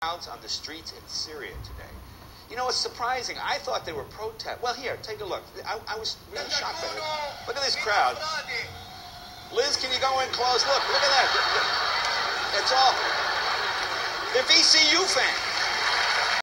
crowds on the streets in Syria today. You know, it's surprising. I thought they were protest. Well, here, take a look. I was really shocked by it. Look at this crowd. Liz, can you go in close? Look at that. It's all. They're VCU fans.